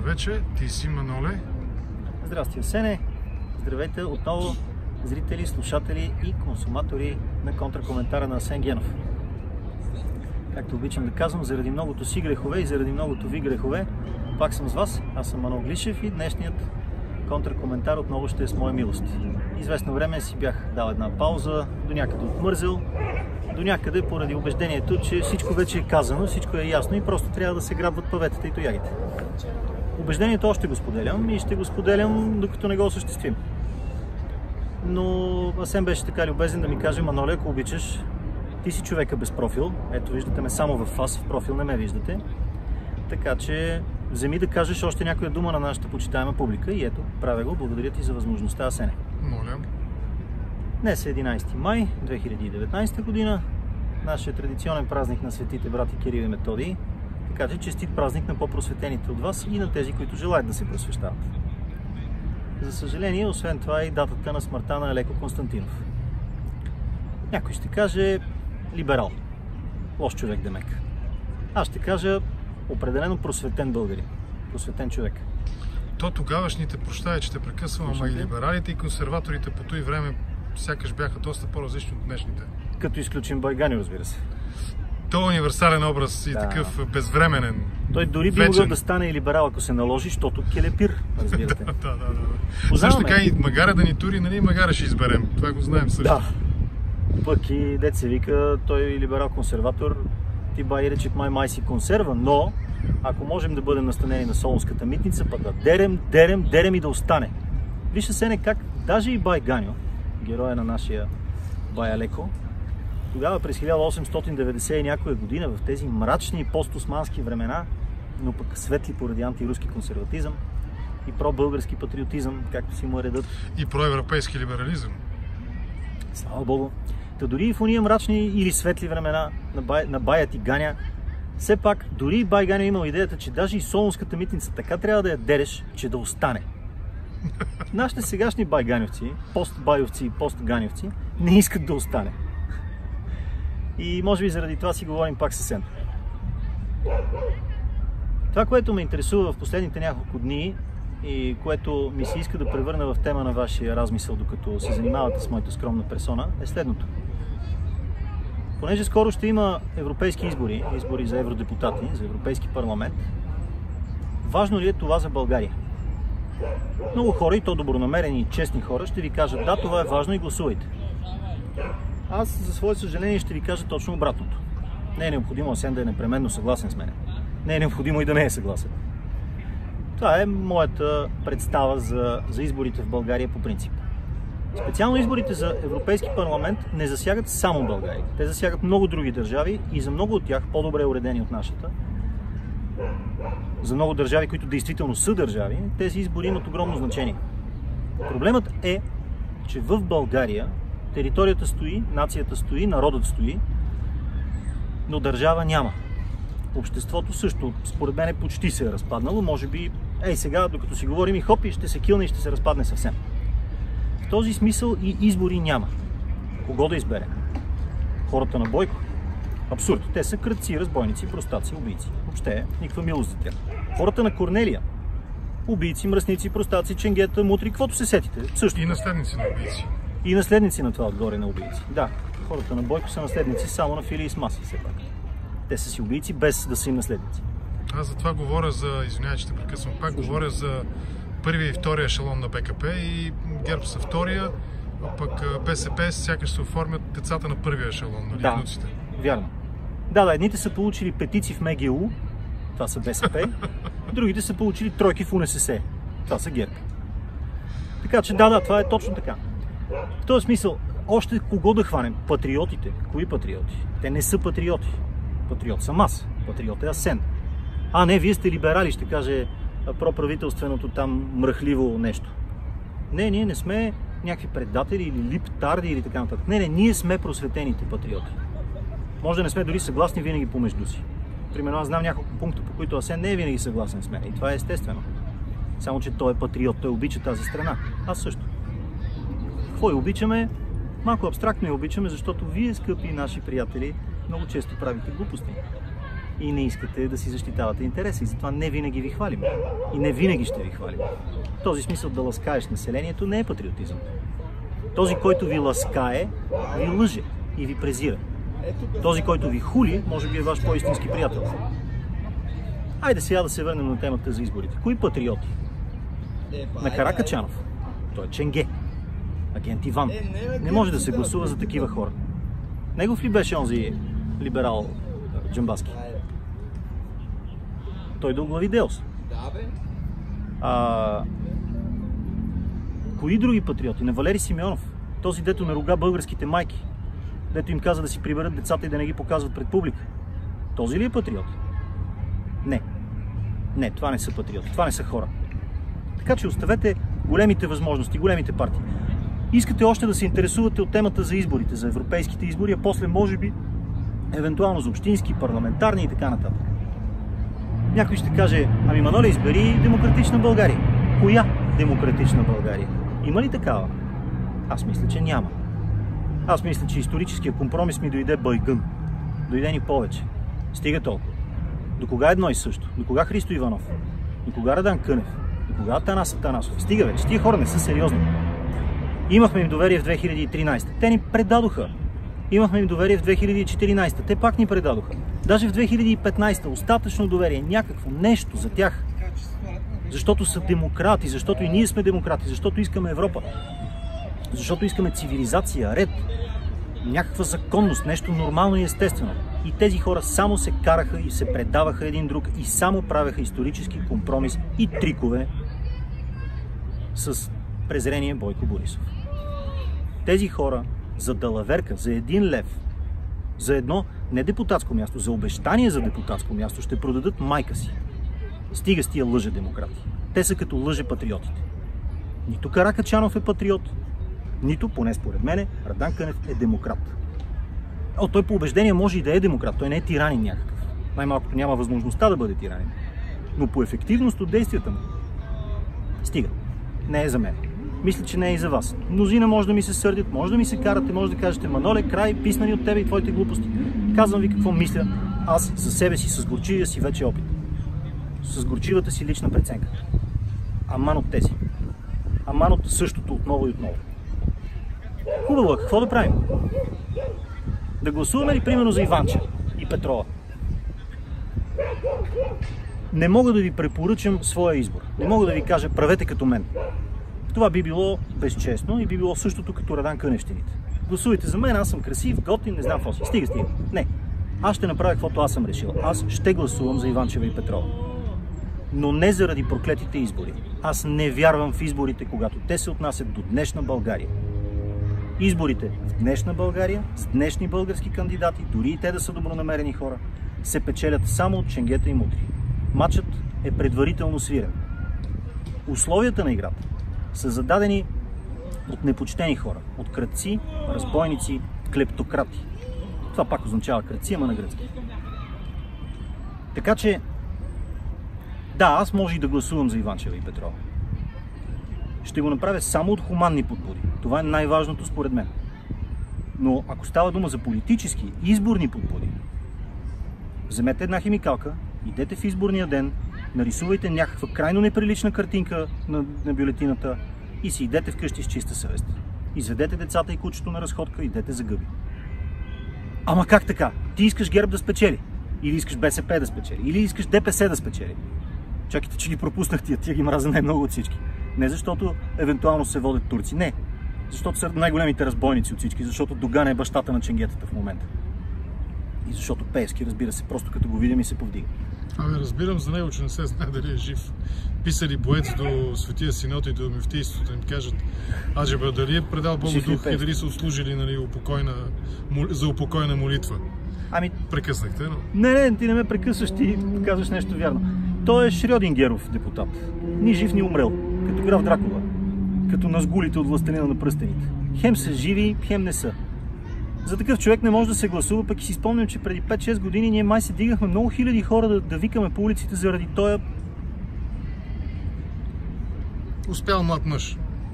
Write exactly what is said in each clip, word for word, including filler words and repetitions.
човече, ти си Маноле. Здрасти, Асене! Здравейте отново, зрители, слушатели и консуматори на контракоментара на Асен Генов. Както обичам да казвам, заради многото си грехове и заради многото ви грехове, пак съм с вас. Аз съм Манол Глишев и днешният контракоментар отново ще е с моя милост. Известно време си бях дал една пауза, до някъде отмързел, до някъде поради убеждението, че всичко вече е казано, всичко е ясно и просто трябва да се грабват паветата и тоягите. Убеждението още го споделям и ще го споделям, докато не го осъществим. Но Асен беше така любезен да ми каже: Маноле, ако обичаш, ти си човека без профил. Ето, виждате ме само в фас, в профил не ме виждате. Така че вземи да кажеш още някоя дума на нашата почитаема публика и ето, правя го. Благодаря ти за възможността, Асене. Моля. Днес е единайсети май две хиляди и деветнайсета година, нашия традиционен празник на светите брати Кирил и Методий. Така че честит празник на по-просветените от вас и на тези, които желаят да се просвещават. За съжаление, освен това е и датата на смъртта на Алеко Константинов. Някой ще каже либерал. Лош човек, демек. Аз ще кажа определено просветен българин. Просветен човек. То тогавашните, прощавай, че те прекъсвам, ама и либералите и консерваторите по той време сякаш бяха доста по-различни от днешните. Като изключим Байганю, разбира се. Той е универсален образ и да. Такъв безвременен. Той дори би могъл да стане и либерал, ако се наложи, защото келепир, разбирате. да, да, да, да. Също така и магара да ни тури, нали, магара ще изберем. Това го знаем също. Да. Пък и дет се вика, той е либерал-консерватор, ти бай рече май май си консерва, но ако можем да бъдем настанени на Солунската митница, пък да дерем, дерем, дерем и да остане. Вижте се не как даже и Байганю, героя на нашия бай Алеко, тогава през хиляда осемстотин деветдесета и някоя година, в тези мрачни постосмански времена, но пък светли поради антируски консерватизъм и пробългарски патриотизъм, както си му редат. И проевропейски либерализъм. Слава Богу. Та дори и в уния мрачни или светли времена на, бай, на Баят и Ганя, все пак дори и Бай Ганя имал идеята, че даже и Солунската митница така трябва да я дереш, че да остане. Нашите сегашни байганевци, пост-байовци и пост-ганевци не искат да остане. И може би заради това си говорим пак със Асен. Това, което ме интересува в последните няколко дни и което ми се иска да превърна в тема на вашия размисъл, докато се занимавате с моята скромна персона, е следното. Понеже скоро ще има европейски избори, избори за евродепутати, за Европейски парламент, важно ли е това за България? Много хора, и то добронамерени и честни хора, ще ви кажат: да, това е важно и гласувайте. Аз, за свое съжаление, ще ви кажа точно обратното. Не е необходимо Асен да е непременно съгласен с мен. Не е необходимо и да не е съгласен. Това е моята представа за, за изборите в България по принцип. Специално изборите за Европейски парламент не засягат само България. Те засягат много други държави и за много от тях, по-добре уредени от нашата, за много държави, които действително са държави, тези избори имат огромно значение. Проблемът е, че в България територията стои, нацията стои, народът стои, но държава няма. Обществото също, според мен, почти се е разпаднало. Може би, ей сега, докато си говорим и хопи, ще се килне и ще се разпадне съвсем. В този смисъл и избори няма. Кого да избере? Хората на Бойко? Абсурд. Те са крадци, разбойници, простаци, убийци. Въобще никаква милост за тях. Хората на Корнелия? Убийци, мръсници, простаци, ченгета, мутри, каквото се сетите. Също. И наследници на убийци. И наследници на това отгоре на убийци. Да, хората на Бойко са наследници само на Филий Маси, все пак. Те са си убийци без да са им наследници. Аз за това говоря за, извинявай, че те прекъсвам пак, Служи. говоря за първия и втория ешелон на БКП и ГЕРБ са втория, а пък БСП сякаш се оформят децата на първия ешелон, нали, да, внуците. Вярно. Да, да, едните са получили петици в МГУ, това са БСП, другите са получили тройки в УНСС, това са ГЕРБ. Така че да, да, това е точно така. В този смисъл, още кого да хванем? Патриотите. Кои патриоти? Те не са патриоти. Патриот съм аз. Патриот е Асен. А, не, вие сте либерали, ще каже проправителственото там мръхливо нещо. Не, ние не сме някакви предатели или липтарди или така нататък. Не, не, ние сме просветените патриоти. Може да не сме дори съгласни винаги помежду си. Примерно аз знам няколко пункта, по които Асен не е винаги съгласен с мен. И това е естествено. Само, че той е патриот, той обича тази страна. Аз също. Какво я обичаме? Малко абстрактно я обичаме, защото вие, скъпи наши приятели, много често правите глупости. и не искате да си защитавате интереси. И затова не винаги ви хвалим. И не винаги ще ви хвалим. В този смисъл да ласкаеш населението не е патриотизъм. Този, който ви ласкае, ви лъже и ви презира. Този, който ви хули, може би е ваш по-истински приятел. Айде сега да се върнем на темата за изборите. Кои патриоти? На Каракачанов. Той е Ченге. Агент Иван. Не може да се гласува за такива хора. Негов ли беше онзи либерал Джамбаски? Той да оглави Деос. А... Кои други патриоти? На Валери Симеонов. Този, дето наруга българските майки. Дето им каза да си приберат децата и да не ги показват пред публика. Този ли е патриот? Не. Не, това не са патриоти. Това не са хора. Така че оставете големите възможности, големите партии. Искате още да се интересувате от темата за изборите, за европейските избори, а после може би, евентуално за общински, парламентарни и така нататък. Някой ще каже, ами Маноле, избери Демократична България. Коя Демократична България? Има ли такава? Аз мисля, че няма. Аз мисля, че историческия компромис ми дойде байгън. Дойде ни повече. Стига толкова. До кога едно и също? До кога Христо Иванов? До кога Радан Кънев? До кога Атанас Атанасов? Стига вече. Тия хора не са сериозни. Имахме им доверие в две хиляди и тринадесета. Те ни предадоха. Имахме им доверие в две хиляди и четиринадесета. Те пак ни предадоха. Даже в две хиляди и петнадесета остатъчно доверие. Някакво нещо за тях. Защото са демократи. Защото и ние сме демократи. Защото искаме Европа. Защото искаме цивилизация, ред. Някаква законност. Нещо нормално и естествено. И тези хора само се караха и се предаваха един друг и само правеха исторически компромис и трикове с презрение Бойко Борисов. Тези хора за далаверка, за един лев, за едно не депутатско място, за обещание за депутатско място ще продадат майка си. Стига с тия лъже демократи. Те са като лъже патриотите. Нито Каракачанов е патриот, нито, поне според мене, Радан Кънев е демократ. О, той по убеждение може и да е демократ, той не е тиранин някакъв. Най-малкото няма възможността да бъде тиранин. Но по ефективност от действията му, стига. Не е за мен. Мисля, че не е и за вас. Мнозина може да ми се сърдят, може да ми се карате, може да кажете, Маноле, край, писмени от тебе и твоите глупости. Казвам ви какво мисля аз за себе си, с горчивия си вече опит. С горчивата си лична преценка. Аман от тези. Аман от същото отново и отново. Хубаво, какво да правим? Да гласуваме ли примерно за Иванче и Петрова? Не мога да ви препоръчам своя избор. Не мога да ви кажа, правете като мен. Това би било безчестно и би било същото като Радан Къневщините. Гласувайте за мен, аз съм красив, готин, не знам какво си. Стига, стига. Не. Аз ще направя каквото аз съм решил. Аз ще гласувам за Иванчева и Петрова. Но не заради проклетите избори. Аз не вярвам в изборите, когато те се отнасят до днешна България. Изборите в днешна България, с днешни български кандидати, дори и те да са добронамерени хора, се печелят само от ченгета и мутри. Матчът е предварително свирен. Условията на играта са зададени от непочтени хора, от крадци, разбойници, клептократи. Това пак означава крадци, ама на гръцки. Така че, да, аз може и да гласувам за Иванчева и Петрова. Ще го направя само от хуманни подбуди. Това е най-важното според мен. Но ако става дума за политически, изборни подбуди, вземете една химикалка, идете в изборния ден, нарисувайте някаква крайно неприлична картинка на, на бюлетината и си идете вкъщи с чиста съвест. Изведете децата и кучето на разходка, идете за гъби. Ама как така? Ти искаш ГЕРБ да спечели? Или искаш БСП да спечели? Или искаш ДПС да спечели? Чакайте, че ги пропуснах тия, тия ги мразя най-много от всички. Не защото евентуално се водят турци, не. Защото са най-големите разбойници от всички, защото Доган е бащата на ченгетата в момента. И защото Пеевски, разбира се, просто като го видим и се повдига. Абе, разбирам за него, че не се знае дали е жив. Писали боец до Светия Синод и до Мюфтийството, да им кажат, аджеба, дали е предал Богу дух и дали са отслужили, нали, упокойна, за упокойна молитва. Ами... Прекъснахте, но... Не, не, ти не ме прекъсваш, ти казваш нещо вярно. Той е Шрьодингеров депутат. Ни жив, ни умрел. Като граф Дракула. Като назгулите от Властелина на пръстените. Хем са живи, хем не са. За такъв човек не може да се гласува, пък и си спомням, че преди пет-шест години ние май се дигахме много хиляди хора да, да викаме по улиците заради тоя... Успял млад мъж.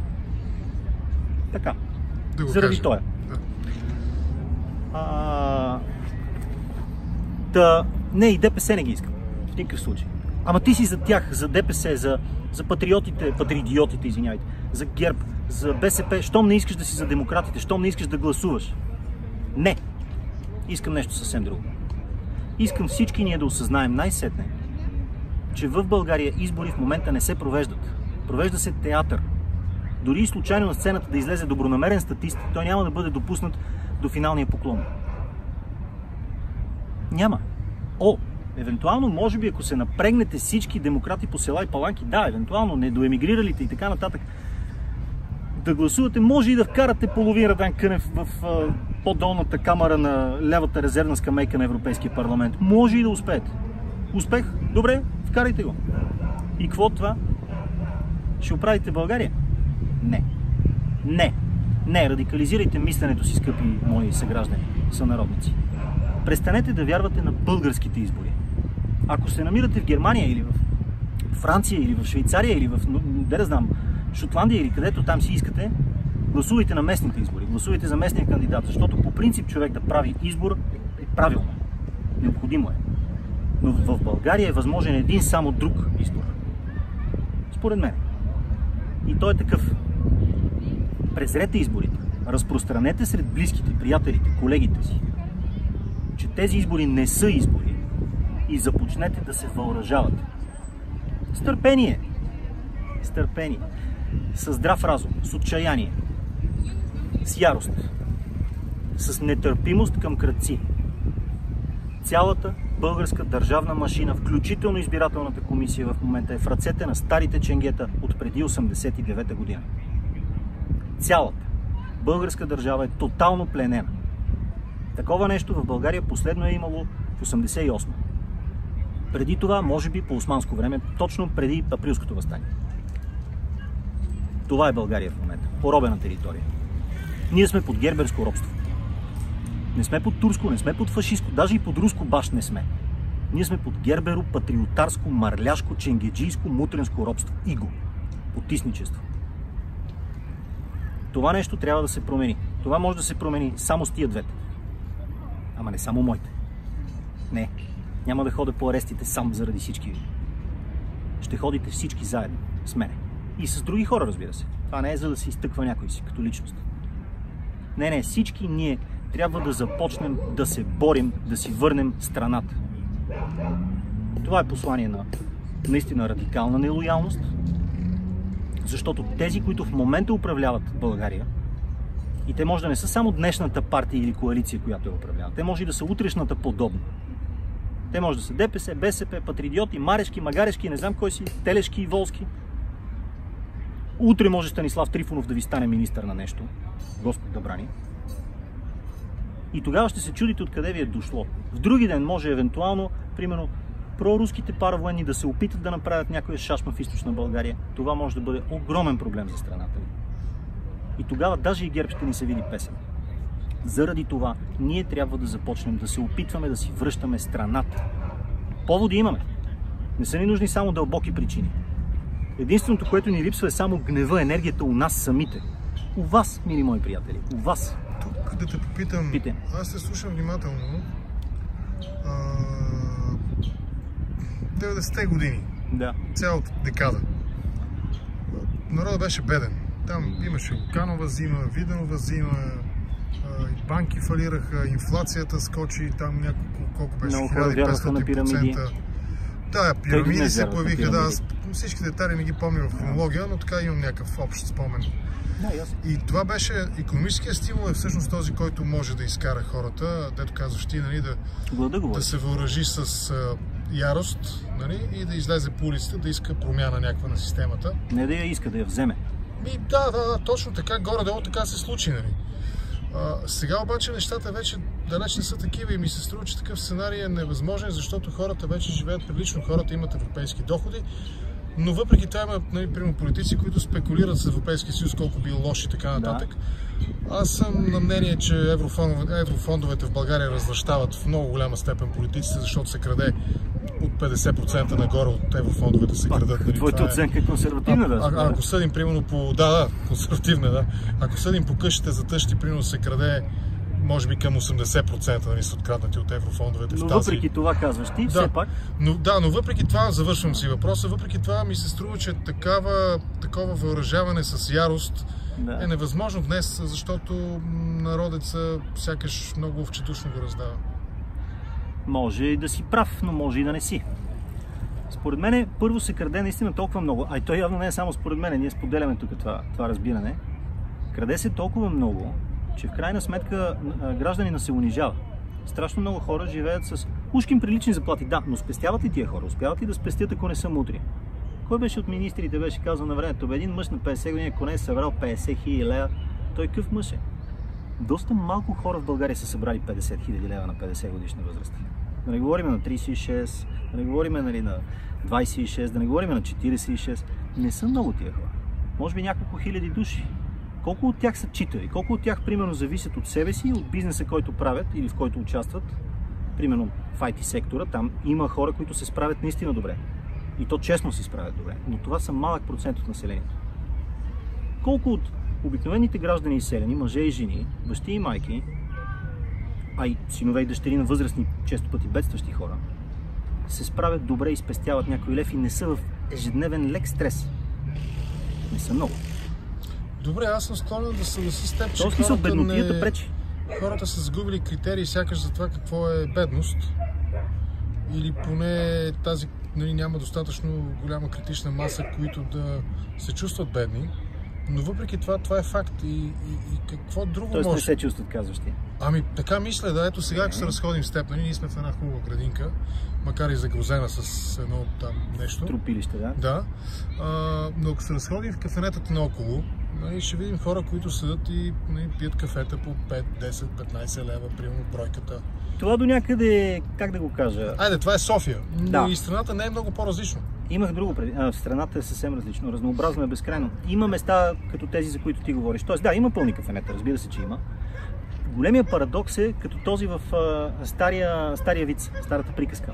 Така. Да го заради кажа. тоя. Да. А... Та... Не, и ДПС не ги искам. В никакъв случай. Ама ти си за тях, за ДПС, за, за патриотите, патриотите, извинявайте, за ГЕРБ, за БСП. Щом не искаш да си за демократите, щом не искаш да гласуваш. Не. Искам нещо съвсем друго. Искам всички ние да осъзнаем най-сетне, че в България избори в момента не се провеждат. Провежда се театър. Дори и случайно на сцената да излезе добронамерен статист, той няма да бъде допуснат до финалния поклон. Няма. О, евентуално, може би, ако се напрегнете всички демократи по села и паланки, да, евентуално, недоемигриралите и така нататък, да гласувате, може и да вкарате половин Радан Кънев в а, по-долната камара на лявата резервна скамейка на Европейския парламент. Може и да успеете. Успех? Добре, вкарайте го. И какво това? Ще оправите България? Не. Не. Не, радикализирайте мисленето си, скъпи мои съграждани, сънародници. Престанете да вярвате на българските избори. Ако се намирате в Германия или в Франция или в Швейцария или в, да знам, Шотландия или където там си искате, гласувайте на местните избори, гласувайте за местния кандидат, защото по принцип човек да прави избор е правилно. Необходимо е. Но в България е възможен един само друг избор. Според мен. И той е такъв. Презрете изборите. Разпространете сред близките, приятелите, колегите си, че тези избори не са избори и започнете да се въоръжавате. С търпение. С търпение. С здрав разум. С отчаяние. С ярост. С нетърпимост към крадци. Цялата българска държавна машина, включително избирателната комисия в момента е в ръцете на старите ченгета от преди осемдесет и девета година. Цялата българска държава е тотално пленена. Такова нещо в България последно е имало в осемдесет и осма. Преди това, може би по османско време, точно преди априлското въстание. Това е България в момента. Поробена територия. Ние сме под герберско робство. Не сме под турско, не сме под фашистско, даже и под руско баш не сме. Ние сме под герберо, патриотарско, марляшко, ченгеджийско, мутренско робство. Иго. Потисничество. Това нещо трябва да се промени. Това може да се промени само с тия двете. Ама не само моите. Не. Няма да ходя по арестите сам заради всички ви. Ще ходите всички заедно с мене. И с други хора, разбира се. Това не е за да се изтъква някой си като личност. Не, не. Всички ние трябва да започнем да се борим, да си върнем страната. Това е послание на наистина радикална нелоялност, защото тези, които в момента управляват България, и те може да не са само днешната партия или коалиция, която я управлява, те може и да са утрешната подобна. Те може да са ДПС, БСП, патриоти, Марешки, Магарешки, не знам кой си, Телешки и Волски. Утре може Станислав Трифонов да ви стане министър на нещо. Господ да брани. И тогава ще се чудите откъде ви е дошло. В други ден може евентуално, примерно, проруските паравоенни да се опитат да направят някоя шашма в източна България. Това може да бъде огромен проблем за страната ни. И тогава даже и ГЕРБ ще ни се види песен. Заради това ние трябва да започнем да се опитваме да си връщаме страната. Поводи имаме. Не са ни нужни само дълбоки причини. Единственото, което ни липсва, е само гнева, енергията у нас самите. У вас, мили мои приятели. У вас. Тук да те попитам. Питай. Аз те слушам внимателно. А... деветдесетте години. Да. Цялата декада. Народът беше беден. Там имаше Луканова зима, Виденова зима, банки фалираха, инфлацията скочи, там няколко, колко беше, хиляда и петстотин процента. Да, пирамиди се появиха, да, аз всички детали не ги помня в хронология, но така имам някакъв общ спомен. Да, и това беше, икономическия стимул е всъщност този, който може да изкара хората, дето казваш ти, нали, да, да се въоръжи с а, ярост, нали, и да излезе по улицата, да иска промяна някаква на системата. Не да я иска, да я вземе. Ми, да, да, да, точно така, горе-долу така се случи, нали. А, сега обаче нещата вече далеч не са такива и ми се струва, че такъв сценарий е невъзможен, защото хората вече живеят прилично, хората имат европейски доходи, но въпреки това има, нали, примерно, политици, които спекулират с Европейския съюз, колко бил лош и така нататък. Да. Аз съм на мнение, че еврофондовете, еврофондовете в България развръщават в много голяма степен политиците, защото се краде от петдесет процента нагоре от еврофондовете се крадат. Нали, твоята оценка е консервативна, да? А, а, ако съдим, примерно, по... Да, да, консервативна, да. Ако съдим по къщите за тъщи, примерно, се краде може би към осемдесет процента нали, са откраднати от еврофондовете Но в тази... въпреки това казваш ти, да, все пак... Но, да, но въпреки това, завършвам си въпроса, въпреки това ми се струва, че такава, такова въоръжаване с ярост да. е невъзможно днес, защото народеца сякаш много овчедушно го раздава. Може и да си прав, но може и да не си. Според мен, първо се краде наистина толкова много, а и той явно не е само според мен, ние споделяме тук това, това разбиране. Краде се толкова много, че в крайна сметка гражданина се унижава. Страшно много хора живеят с ушким прилични заплати, да, но спестяват ли тия хора? Успяват ли да спестят, ако не са мудри? Кой беше от министрите, беше казал на времето, един мъж на петдесет години, ако не е събрал петдесет хиляди лева, той къв мъж е? Доста малко хора в България са събрали петдесет хиляди лева на петдесет годишна възраст. Да не говорим на тридесет и шест, да не говорим нали, на двадесет и шест, да не говорим на четиридесет и шест. Не са много тия хора. Може би няколко хиляди души. Колко от тях са читави? Колко от тях, примерно, зависят от себе си, от бизнеса, който правят или в който участват? Примерно в ай ти сектора, там има хора, които се справят наистина добре. И то честно се справят добре. Но това са малък процент от населението. Колко от обикновените граждани и селени, мъже и жени, бащи и майки, а и синове и дъщери на възрастни, често пъти бедстващи хора, се справят добре и спестяват някой лев и не са в ежедневен лек стрес? Не са много. Добре, аз съм склонен да се съглася с теб, че хората, смисъл, беднотията не... пречи. хората са загубили критерии сякаш за това какво е бедност. Или поне тази нали, няма достатъчно голяма критична маса, които да се чувстват бедни. Но въпреки това, това е факт. И, и, и какво друго Тоест може... не се чувстват, казваш ти. Ами така мисля, да. Ето сега, ако се разходим с теб, нали, ние сме в една хубава градинка, макар и загрозена с едно там нещо. Трупилище, да? Да. А, но ако се разходим в кафенетата наоколо, нали, ще видим хора, които седат и нали, пият кафета по пет, десет, петнадесет лева, примерно бройката. Това до някъде, как да го кажа? Айде, това е София, но да. И страната не е много по-различно. Имах друго преди. А, в страната е съвсем различно. Разнообразно е безкрайно. Има места като тези, за които ти говориш. Тоест, да, има пълни кафенета, разбира се, че има. Големия парадокс е като този в а, стария, стария виц, старата приказка.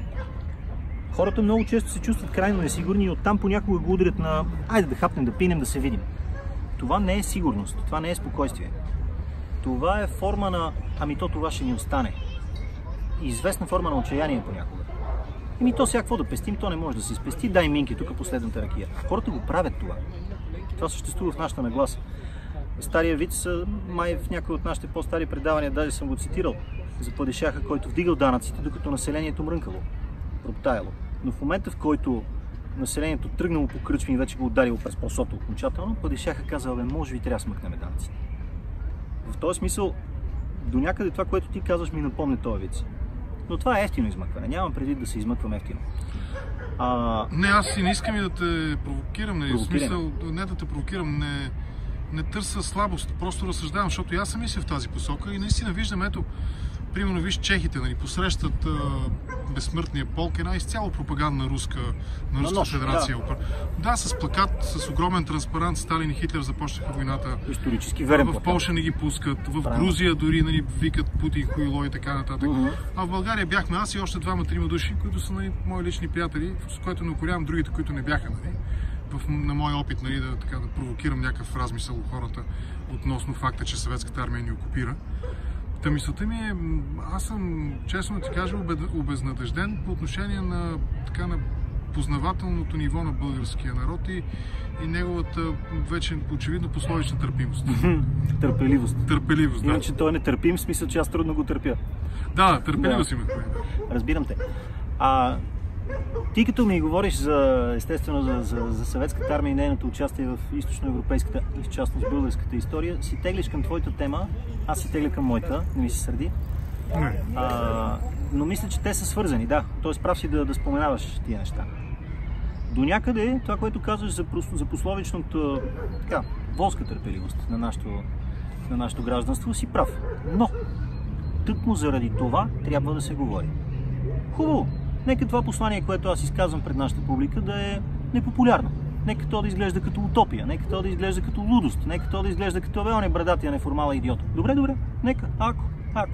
Хората много често се чувстват крайно несигурни и оттам понякога го ударят на айде да хапнем, да пинем, да се видим. Това не е сигурност, това не е спокойствие. Това е форма на ами то това ще ни остане. Известна форма на отчаяние понякога. Еми то сега какво да пестим, то не може да се спести, дай минки, тук последната ракия. Хората го правят това. Това съществува в нашата нагласа. Стария виц, май в някои от нашите по-стари предавания, даже съм го цитирал, за падишаха, който вдигал данъците, докато населението мрънкало, роптаяло. Но в момента, в който населението тръгнало по кръчми и вече го ударило през просото окончателно, падишаха казал, бе, може би трябва да смъкнем данъците. В този смисъл, до някъде това, което ти казваш, ми напомня този виц. Но това е ефтино измъкване. Нямам предвид да се измъквам ефтино. А... Не, аз си не искам и да те провокирам. Не, в смисъл, не да те провокирам, не, не търся слабост. Просто разсъждавам, защото и аз съм мисля в тази посока и наистина виждам, ето, примерно виж чехите, нали, посрещат а, безсмъртния полк, една изцяло пропагандна руска, на Руската федерация. Да. да, с плакат, с огромен транспарант, Сталин и Хитлер започнаха войната. Исторически верен В Полша не ги пускат, в Правильно. Грузия дори нали, викат Путин, хуйло и така нататък. Uh-huh. А в България бяхме аз и още двама-трима души, които са нали, мои лични приятели, с което не укорявам другите, които не бяха. Нали. В, на мой опит нали, да, така, да провокирам някакъв размисъл у хората относно факта, че Съветската армия ни окупира. Та мисълта ми е, аз съм, честно да ти кажа, обезнадежден по отношение на, така, на познавателното ниво на българския народ и, и неговата вече очевидно пословична търпимост. Търпеливост. Търпеливост, да. Иначе той е нетърпим, в смисъл, че аз трудно го търпя. Да, търпеливост да. имах. Разбирам те. А ти като ми говориш за, естествено, за, за, за Съветската армия и нейното участие в източноевропейската и в частност българската история, си теглиш към твоята тема, аз си тегля към моята, не ми се сърди. Не. А, но мисля, че те са свързани, да. Тоест прав си да, да споменаваш тия неща. До някъде това, което казваш за, за пословичното, така, волска търпеливост на нашето, на нашето гражданство, си прав. Но, тъкмо заради това трябва да се говори. Хубаво! Нека това послание, което аз изказвам пред нашата публика, да е непопулярно. Нека то да изглежда като утопия, нека то да изглежда като лудост, нека то да изглежда като бе, он е брадатия неформален идиот. Добре, добре, нека, ако, ако.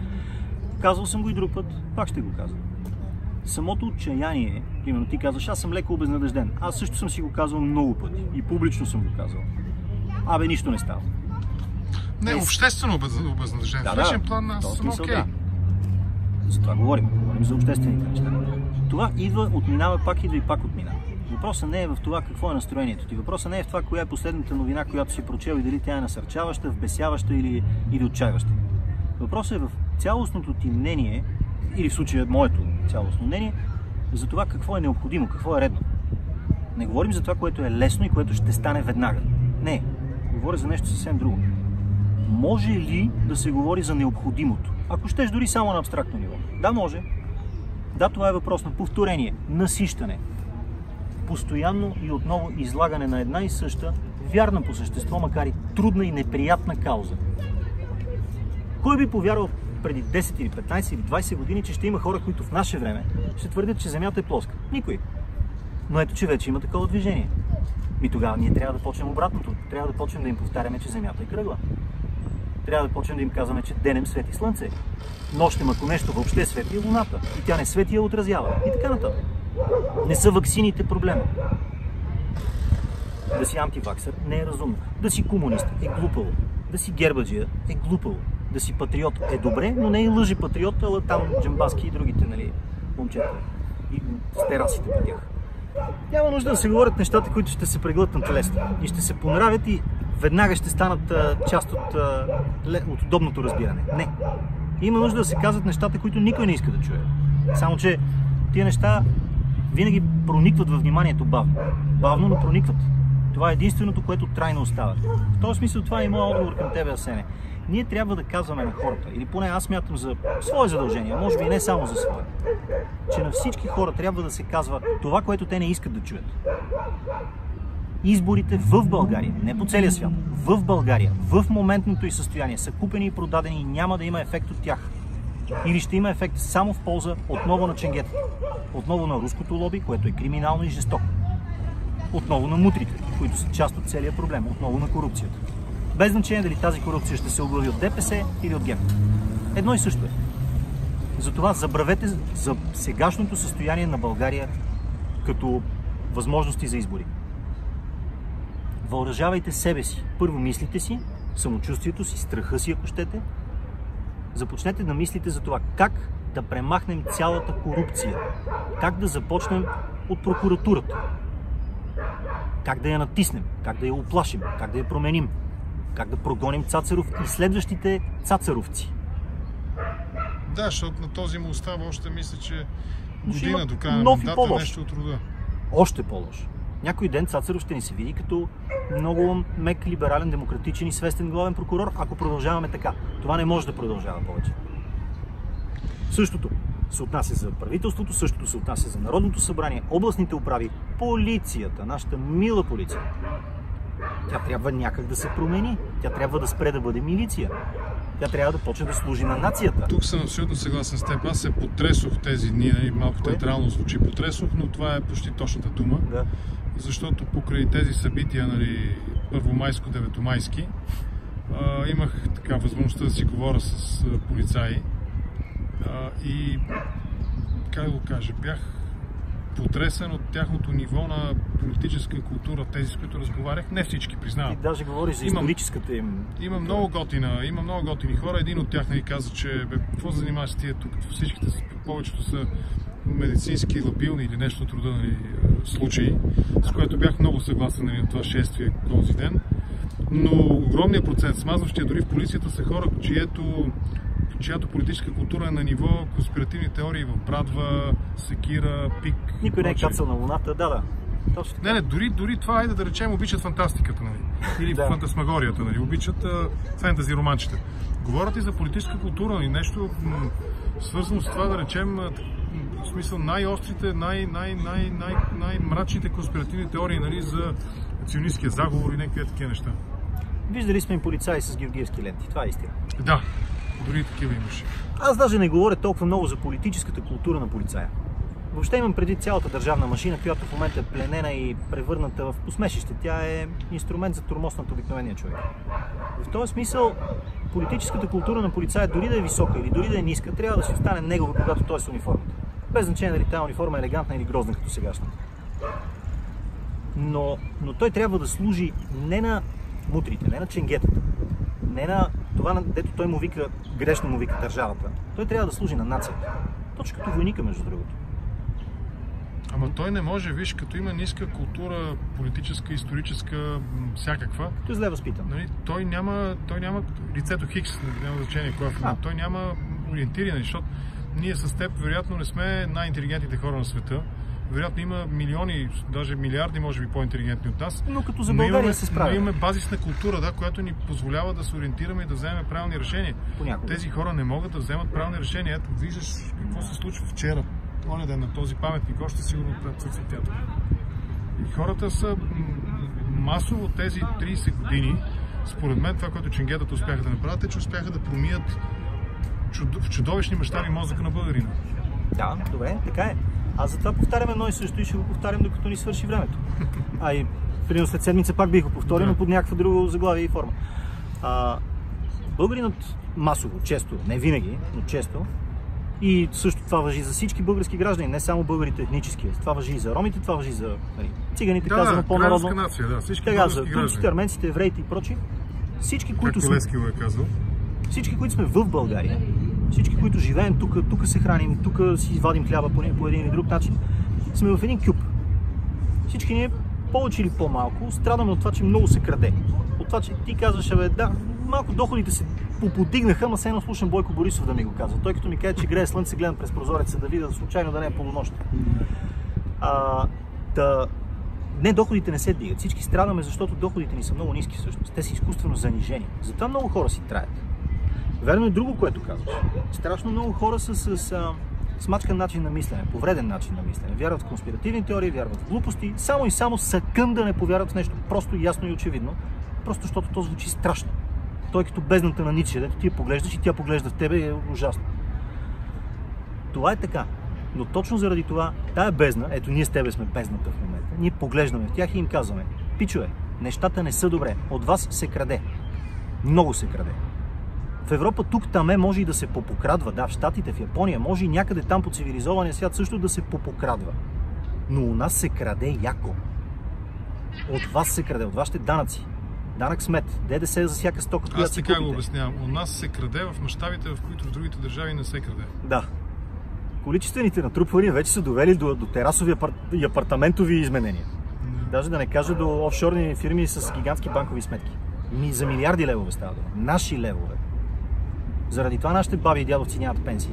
Казвал съм го и друг път, пак ще го казвам. Самото отчаяние, примерно ти казваш, аз съм леко обезнадежден. Аз също съм си го казвал много пъти и публично съм го казвал. Абе, нищо не става. Не, обществено обезнадеждение. Да, в личен да, план аз съм окей. Да. За това говорим. Говорим за обществените неща. Това идва, отминава, пак идва и пак отминава. Въпросът не е в това какво е настроението ти. Въпросът не е в това коя е последната новина, която си прочел и дали тя е насърчаваща, вбесяваща или, или отчаиваща. Въпросът е в цялостното ти мнение, или в случая моето цялостно мнение, за това какво е необходимо, какво е редно. Не говорим за това, което е лесно и което ще стане веднага. Не, говоря за нещо съвсем друго. Може ли да се говори за необходимото? Ако щеш дори само на абстрактно ниво. Да, може. Да, това е въпрос на повторение, насищане. Постоянно и отново излагане на една и съща, вярна по същество, макар и трудна и неприятна кауза. Кой би повярвал преди десет или петнайсет или двайсет години, че ще има хора, които в наше време ще твърдят, че Земята е плоска? Никой. Но ето, че вече има такова движение. И тогава ние трябва да почнем обратното. Трябва да почнем да им повтаряме, че Земята е кръгла. Трябва да почнем да им казваме, че денем свети слънце. Нощем, ако нещо въобще свети, е луната. И тя не свети, я отразява. И така нататък. Не са ваксините проблема. Да си антиваксър не е разумно. Да си комунист е глупаво. Да си гербаджия е глупаво. Да си патриот е добре, но не и лъжи патриот, ала там Джамбаски и другите, нали, момчета. И с терасите по тях. Няма нужда да се говорят нещата, които ще се преглътнат лесно. И ще се понравят и веднага ще станат а, част от, а, от удобното разбиране. Не. Има нужда да се казват нещата, които никой не иска да чуе. Само, че тия неща винаги проникват във вниманието бавно. Бавно, но проникват. Това е единственото, което трайно остава. В този смисъл това е и моят отговор към тебе, Асене. Ние трябва да казваме на хората, или поне аз смятам за свое задължение, може би не само за свое, че на всички хора трябва да се казва това, което те не искат да чуят. Изборите в България, не по целия свят, в България, в моментното й състояние са купени и продадени и няма да има ефект от тях. Или ще има ефект само в полза отново на ченгетата, отново на руското лоби, което е криминално и жестоко, отново на мутрите, които са част от целия проблем, отново на корупцията. Без значение дали тази корупция ще се оглави от ДПС или от ГЕРБ. Едно и също е. Затова забравете за сегашното състояние на България като възможности за избори. Въоръжавайте себе си. Първо мислите си, самочувствието си, страха си, ако щете. Започнете да мислите за това как да премахнем цялата корупция. Как да започнем от прокуратурата. Как да я натиснем, как да я уплашим, как да я променим. Как да прогоним Цацаров и следващите цацаровци. Да, защото на този му остава още, мисля, че година до края на нов мандата нещо от рода. Още по-лош. Някой ден Цацаров ще ни се види като много мек, либерален, демократичен и свестен главен прокурор, ако продължаваме така. Това не може да продължава повече. Същото се отнася за правителството, същото се отнася за Народното събрание, областните управи, полицията, нашата мила полиция. Тя трябва някак да се промени. Тя трябва да спре да бъде милиция. Тя трябва да почне да служи на нацията. Тук съм абсолютно съгласен с теб. Аз се потресох тези дни, малко театрално звучи потресох, но това е почти точната дума. Да. Защото покрай тези събития, нали, първомайско-деветомайски, имах така възможността да си говоря с полицаи а, и, как да го кажа, бях потресен от тяхното ниво на политическа култура, тези, с които разговарях. Не всички, признавам. И даже говориш за историческата им... Има много готина, има много готини хора. Един от тях, нали, каза, че бе, какво се занимаваш с тия тук? Всичките, повечето са медицински, лабилни или нещо от рода, нали, случаи, с което бях много съгласен, нали, на това шествие този ден. Но огромният процент, смазващия дори в полицията, са хора, чието чиято политическа култура е на ниво конспиративни теории в Брадва, Секира, Пик. Никой не е кацал на луната, да, да. Точно. Не, не, дори, дори това, айде да речем, обичат фантастиката, нали? Или да. Фантасмагорията, нали? Обичат а, фентази романчета. Говорят и за политическа култура, нали? Нещо м- свързано с това, да речем, а, в смисъл най-острите, най- най- най- най- най-мрачните конспиративни теории, нали? За ционистския заговор и някакви такива неща. Виждали сме им полицаи с георгиевски ленти, това е истина. Да, дори такива имаше. Аз даже не говоря толкова много за политическата култура на полицая. Въобще имам преди цялата държавна машина, която в момента е пленена и превърната в посмешище. Тя е инструмент за тормоз над обикновения човек. В този смисъл, политическата култура на полицая, дори да е висока или дори да е ниска, трябва да си остане негова, когато той е с униформата. Без значение дали тази униформа е елегантна или грозна като сегашната. Но, но той трябва да служи не на мутрите, не на ченгетата, не на това, дето той му вика, грешно му вика държавата. Той трябва да служи на нацията. Точно като войника, между другото. Ама той не може, виж, като има ниска култура, политическа, историческа, всякаква. Той е зле възпитан. Нали, той няма, той няма лицето Хикс, няма значение кой е в момента. Той няма ориентиране, защото ние с теб вероятно не сме най-интелигентните хора на света. Вероятно има милиони, даже милиарди, може би по-интелигентни от нас. Но като за България имаме, се справя. Но имаме базисна култура, да, която ни позволява да се ориентираме и да вземем правилни решения. Понякога. Тези хора не могат да вземат правилни решения. Ето, виждаш какво се случва вчера. Оня ден на този паметник, още сигурно пред цветята. И хората са масово тези трийсет години, според мен това, което ченгетата успяха да направят, е, че успяха да промият в чудовищни мащаби мозъка на българина. Да, добре, така е. Аз затова повтарям едно и също и ще го повтарям, докато ни свърши времето. А и примерно след седмица пак бих го повторил, но под някаква друга заглавие и форма. А, българинът масово, често, не винаги, но често, и също това важи за всички български граждани, не само българите етнически. Това важи и за ромите, това важи за нали, циганите, да, казано да, по-народно. нация, да, всички Тега, български за граждани. турците, арменците, евреите и прочи. Всички, които Както Лески го е казал. Всички, които сме в България, всички, които живеем тук, тук се храним, тук си вадим хляба по, по един или друг начин, сме в един кюб. Всички ние, повече или по-малко, страдаме от това, че много се краде. От това, че ти казваш, бе, да, малко доходите се поподигнаха, ама все едно слушам Бойко Борисов да ми го казва. Той като ми каже, че грее слънце, гледам през прозореца да видя, случайно да не е полунощ. А, да, не, доходите не се дигат. Всички страдаме, защото доходите ни са много ниски всъщност. Те са изкуствено занижени. Затова много хора си траят. Верно е друго, което казваш. Страшно много хора са с а, смачкан начин на мислене, повреден начин на мислене. Вярват в конспиративни теории, вярват в глупости, само и само секунда не повярват в нещо просто, ясно и очевидно, просто защото то звучи страшно. Той като бездната на Ницше, дето ти я поглеждаш и тя поглежда в тебе, е ужасно. Това е така. Но точно заради това, тая бездна, ето ние с тебе сме бездната в момента, ние поглеждаме в тях и им казваме: пичове, нещата не са добре, от вас се краде. Много се краде. В Европа тук-таме може и да се попокрадва, да, в Щатите, в Япония, може и някъде там по цивилизования свят също да се попокрадва. Но у нас се краде яко. От вас се краде, от вашите данъци. Данък смет, ДДС за всяка стока, която си купите. Аз така го обяснявам. У нас се краде в мащабите, в които в другите държави не се краде. Да. Количествените натрупвания вече са довели до, до терасови апар... и апартаментови изменения. Не. Даже да не кажа до офшорни фирми с гигантски банкови сметки. Ми за милиарди левове става дума. Наши левове. Заради това нашите баби и дядовци нямат пенсии.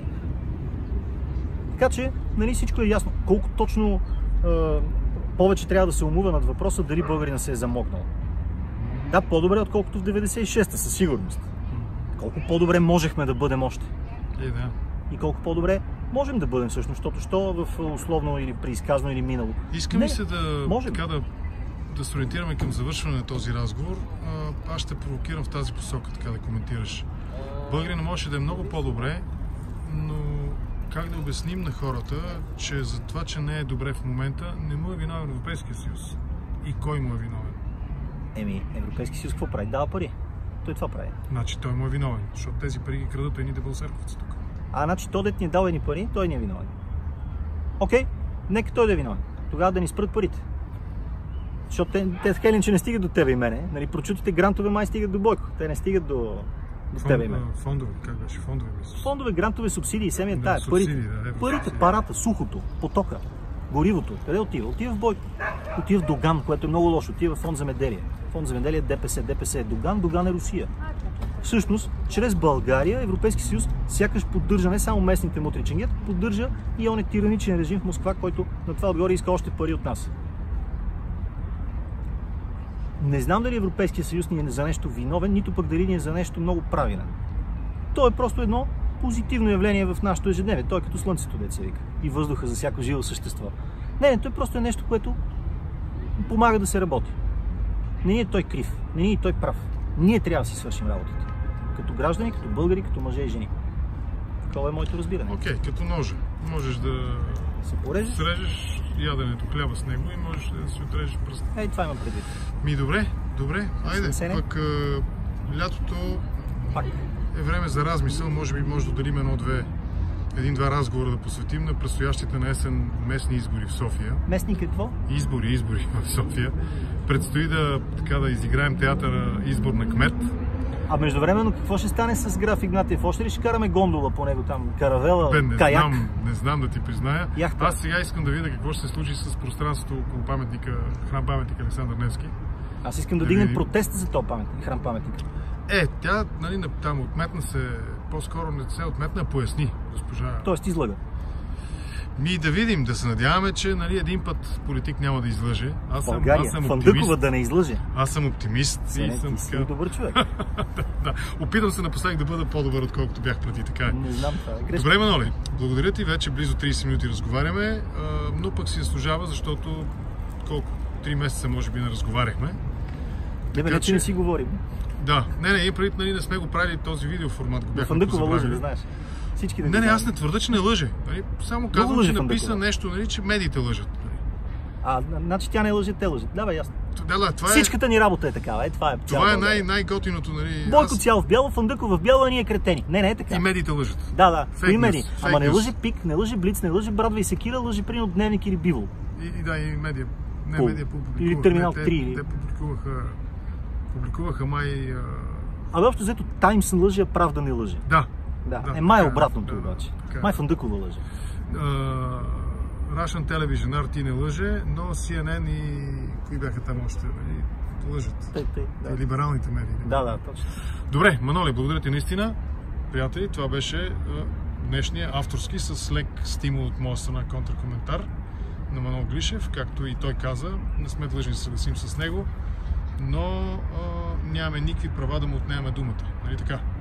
Така че, нали, всичко е ясно. Колко точно е, повече трябва да се умува над въпроса дали българина се е замогнал. Да, по-добре, отколкото в деветдесет и шеста, със сигурност. Колко по-добре можехме да бъдем още. Е, да. И колко по-добре можем да бъдем всъщност, защото що в условно или преизказано или минало. Искам Не, ли се да, можем. така, да, да се ориентираме към завършване на този разговор. Аз ще провокирам в тази посока, така да коментираш. Българина може да е много по-добре, но как да обясним на хората, че за това, че не е добре в момента, не му е виновен Европейския съюз? И кой му е виновен? Еми, Европейски съюз какво прави? Дава пари. Той това прави. Значи той му е виновен, защото тези пари ги крадат едни дебелсерковци тук. А, значи той дет ни е дал едни пари, той не е виновен. Окей, нека той да е виновен. Тогава да ни спрат парите. Защото те, те така или иначе не стигат до тебе и мене. Нали, прочутите грантове май стигат до Бойко. Те не стигат до, до Фонд, тебе и мене. Фондове, как беше? Фондове, мисля. Фондове, грантове, субсидии, семия Да, тая. субсидии, Парите, да, парите, субсидии. парата, сухото, потока, горивото. Къде отива? Отива в Бойко. Отива в Доган, което е много лошо. Отива в Фонд земеделие. Фонд земеделие е ДПС. ДПС е Доган, Доган е Русия. Всъщност, чрез България Европейски съюз сякаш поддържа не само местните мутриченгет, поддържа и он е тираничен режим в Москва, който на това отгоре иска още пари от нас. Не знам дали Европейския съюз ни е за нещо виновен, нито пък дали ни е за нещо много правилен. То е просто едно позитивно явление в нашето ежедневие. То е като слънцето, деца вика, и въздуха за всяко живо същество. Не, не, то е просто нещо, което помага да се работи. Не ни е той крив, не ни е той прав. Ние трябва да си свършим работата. Като граждани, като българи, като мъже и жени. Това е моето разбиране. Окей, okay, като ножа. Можеш да се порежеш, срежеш яденето хляба с него и можеш да си отрежеш пръста. Ей, това имам предвид. Ми добре, добре, айде. Пък а, лятото Пак е време за размисъл. Може би може да отделим едно-две, един-два разговора да посветим на предстоящите на есен местни избори в София. Местни какво? Избори, избори в София. Предстои да, така, да изиграем театъра избор на кмет. А междувременно какво ще стане с граф Игнатиев? Още ли ще караме гондола по него там? Каравела, Бе, не каяк? Знам, не знам да ти призная. Яхта. Аз сега искам да видя какво ще се случи с пространството около паметника, храм паметник Александър Невски. Аз искам да, Да дигнем видим. протест за този паметник, храм паметник. Е, тя, нали, там отметна се, по-скоро не се отметна, а поясни госпожа. Тоест излага. Ми да видим, да се надяваме, че, нали, един път политик няма да излъже. Аз съм, България, аз съм Фандъкова оптимист. да не излъже. Аз съм оптимист и Сене, съм ти си така... добър човек. да, опитам се напоследък да бъда по-добър, отколкото бях преди, така е. Не знам, това е грешка. Добре, Маноли, благодаря ти, вече близо трийсет минути разговаряме, а, но пък си заслужава, защото колко? Три месеца може би не разговаряхме. Не, бе, Така не, че не си говорим. Да, не, не, преди, нали, не сме го правили този видеоформат, го На бяхме Фандъкова лъже, позабравили. не знаеш. Всички да Не, ги не, аз знаем. не твърда, че не лъже. Нали? Само казвам, лъже че написа Фандъкова. нещо, нали, че медиите лъжат. Нали? А, значи тя не лъже, те лъжат. Да, бе, ясно. Да, да, това е, Всичката ни работа е такава. Е, това е. това е цяла най- България. най-готиното. Нали? Бойко аз- цял в бяло, Фандъкова в бяло, а ние кретени. Не, не е така. И медиите лъжат. Да, да. Fake Кои медии? news, Ама fake не news. лъже Пик, не лъже Блиц, не лъже Брадва и Секира, лъже примерно Дневник или Бивол. И, и да, и медия. Не, Пол. медия публикуваха. Или Терминал те, три, Те, или- те публикуваха, публикуваха май... А... Абе, общо взето Таймс лъже, а Правда не лъже. Да. Да, Да, е май така е, обратното да, да, обаче. така е. Май Фандъкова лъже. Uh, Russian Television, Ар Ти не лъже, но Си Ен Ен и кои бяха там още, нали, лъжат. Тъй, тъй, И да. либералните медии. Да, да, точно. Добре, Маноли, благодаря ти наистина. Приятели, това беше а, днешния авторски с лек стимул от моя страна контракоментар на Манол Гришев. Както и той каза, не сме длъжни да се съгласим с него, но а, нямаме никакви права да му отнемаме думата. Нали така?